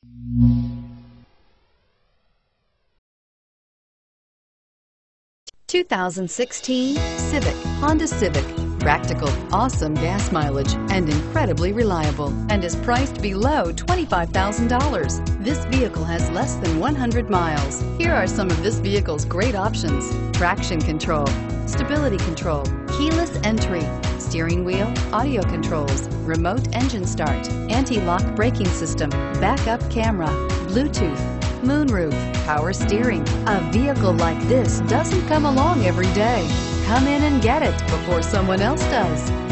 2016 Civic, Honda Civic. Practical, awesome gas mileage, and incredibly reliable, and is priced below $25,000. This vehicle has less than 100 miles. Here are some of this vehicle's great options: traction control, stability control, keyless entry, steering wheel audio controls, remote engine start, anti-lock braking system, backup camera, Bluetooth, moonroof, power steering. A vehicle like this doesn't come along every day. Come in and get it before someone else does.